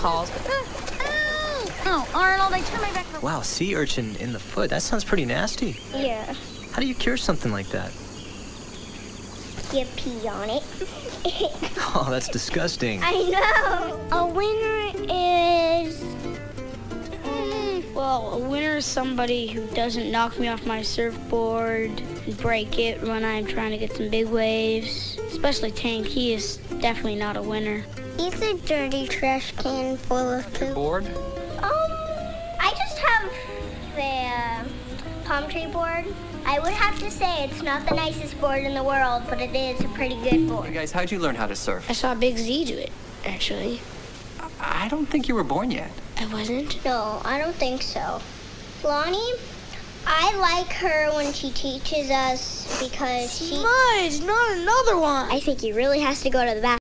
calls. Oh, Arnold, I turned my back. Wow, sea urchin in the foot. That sounds pretty nasty. Yeah. How do you cure something like that? You pee on it. Oh, that's disgusting. I know. A winner is... Well, a winner is somebody who doesn't knock me off my surfboard and break it when I'm trying to get some big waves. Especially Tank, he is definitely not a winner. He's a dirty trash can full of poop. Board? I just have the palm tree board. I would have to say it's not the nicest board in the world, but it is a pretty good board. Hey guys, how'd you learn how to surf? I saw Big Z do it, actually. I don't think you were born yet. I wasn't? No, I don't think so. Lonnie, I like her when she teaches us because she... Smudge, not another one! I think he really has to go to the bathroom.